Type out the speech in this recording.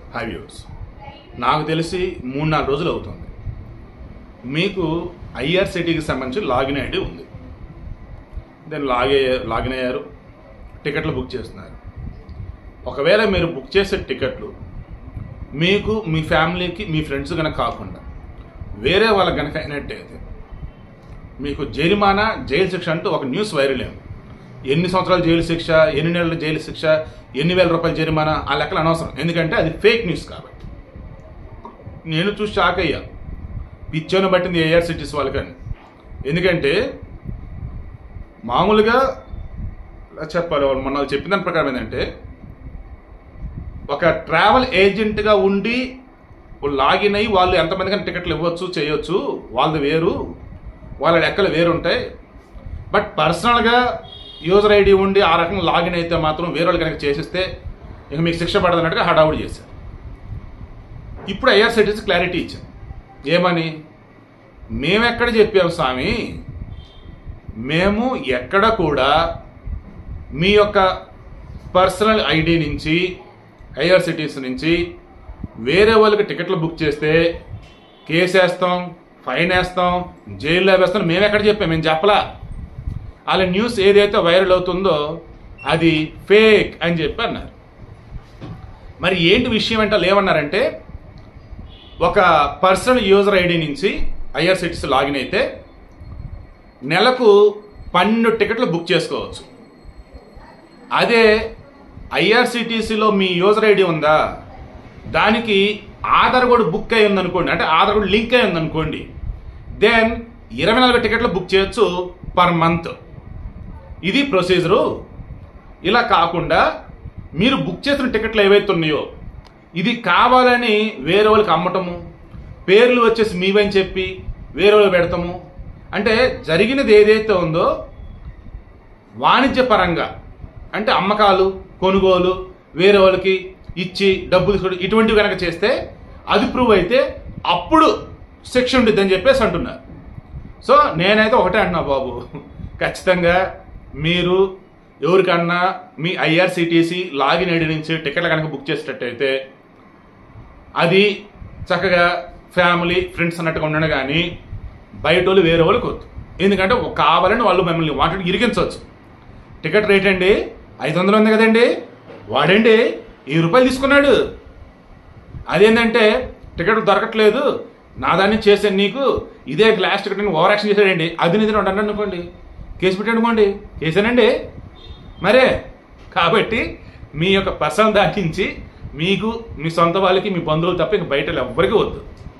Hi viewers, నాకు తెలిసి 3-4 రోజులు అవుతుంది. మీకు ఐఆర్సిటీకి సంబంధించి లాగిన్ ఐడి ఉంది. దాన్ని లాగిన్ అయ్యారు, టికెట్లు బుక్ చేస్తున్నారు. ఒకవేళ మీరు బుక్ చేసే టికెట్లు మీకు మీ ఫ్యామిలీకి మీ ఫ్రెండ్స్ కనుక కాకుండా వేరే వాళ్ళకి కనుక అయినట్టయితే మీకు జరిమానా, జైలు శిక్ష అంటూ ఒక న్యూస్ వైరల్ అయింది. ఎన్ని సంవత్సరాల జైలు శిక్ష, ఎన్ని నెలల జైలు శిక్ష, ఎన్ని వేల రూపాయల జరిమానా, ఆ లెక్కలు అనవసరం. ఎందుకంటే అది ఫేక్ న్యూస్ కాబట్టి. నేను చూసి షాక్ అయ్యా, పిచ్చోని పట్టింది ఐఆర్సిటీసీ వాళ్ళకని. ఎందుకంటే మామూలుగా చెప్పాలి, వాళ్ళు మొన్న చెప్పిన దాని ప్రకారం ఏంటంటే ఒక ట్రావెల్ ఏజెంట్గా ఉండి లాగిన్ అయ్యి వాళ్ళు ఎంతమందికైనా టికెట్లు ఇవ్వచ్చు, చేయొచ్చు, వాళ్ళది వేరు, వాళ్ళ లెక్కలు వేరు ఉంటాయి. బట్ పర్సనల్గా యూజర్ ఐడి ఉండి ఆ రకంగా లాగిన్ అయితే మాత్రం వేరే వాళ్ళు కనుక చేసిస్తే ఇక మీకు శిక్ష పడదు అన్నట్టుగా హడావుడి చేశారు. ఇప్పుడు ఐఆర్సిటీసీ క్లారిటీ ఇచ్చాం. ఏమని? మేమెక్కడ చెప్పాము స్వామి, మేము ఎక్కడ కూడా మీ యొక్క పర్సనల్ ఐడి నుంచి, ఐఆర్సిటీసీ నుంచి వేరే వాళ్ళకి టికెట్లు బుక్ చేస్తే కేసు వేస్తాం, ఫైన్ వేస్తాం, జైల్లో వేస్తాం మేము ఎక్కడ చెప్పాం? మేము చెప్పలా. వాళ్ళ న్యూస్ ఏదైతే వైరల్ అవుతుందో అది ఫేక్ అని చెప్పి అన్నారు. మరి ఏంటి విషయం అంటే వాళ్ళు ఏమన్నారంటే, ఒక పర్సనల్ యూజర్ ఐడి నుంచి ఐఆర్సిటీసీ లాగిన్ అయితే నెలకు 12 టికెట్లు బుక్ చేసుకోవచ్చు. అదే ఐఆర్సిటీసీలో మీ యూజర్ ఐడి ఉందా, దానికి ఆధార్ కూడా బుక్ అయి ఉందనుకోండి, అంటే ఆధార్ కూడా లింక్ అయి ఉందనుకోండి, దెన్ 24 టికెట్లు బుక్ చేయొచ్చు పర్ మంత్. ఇది ప్రొసీజరు. ఇలా కాకుండా మీరు బుక్ చేసిన టికెట్లు ఏవైతే ఉన్నాయో ఇది కావాలని వేరే వాళ్ళకి అమ్మటము, పేర్లు వచ్చేసి మీవని చెప్పి వేరే వాళ్ళు పెడతాము. అంటే జరిగినది ఏదైతే ఉందో వాణిజ్యపరంగా, అంటే అమ్మకాలు, కొనుగోలు, వేరే వాళ్ళకి ఇచ్చి డబ్బులు తీసుకోవడం, ఇటువంటివి కనుక చేస్తే అది ప్రూవ్ అయితే అప్పుడు శిక్ష ఉంటుంది అని చెప్పేసి అంటున్నారు. సో నేనైతే ఒకటే అంటున్నా బాబు, ఖచ్చితంగా మీరు ఎవరికన్నా మీ ఐఆర్సిటీసీ లాగిన్ ఐడి నుంచి టికెట్లు కనుక బుక్ చేసేటట్టయితే అది చక్కగా ఫ్యామిలీ, ఫ్రెండ్స్ అన్నట్టుగా ఉండను, కానీ బయట వాళ్ళు వేరే వాళ్ళకి వద్దు. ఎందుకంటే కావాలని వాళ్ళు మిమ్మల్ని వాటిని ఇరికించవచ్చు. టికెట్ రేట్ అండి 500 ఉంది కదండి, వాడండి 1000 రూపాయలు తీసుకున్నాడు, అదేంటంటే టికెట్ దొరకట్లేదు, నా దాన్ని చేశాను నీకు, ఇదే గ్లాస్ టికెట్ ఓవర్ యాక్షన్ చేశాడండి, అది నిధి ఉంటాను అనుకోండి, కేసు పెట్టనుకోండి, చేశానండి మరే. కాబట్టి మీ యొక్క పర్సనల్ దాటించి మీకు, మీ సొంత వాళ్ళకి, మీ బంధువులు తప్ప ఇంక బయట ఎవ్వరికీ వద్దు.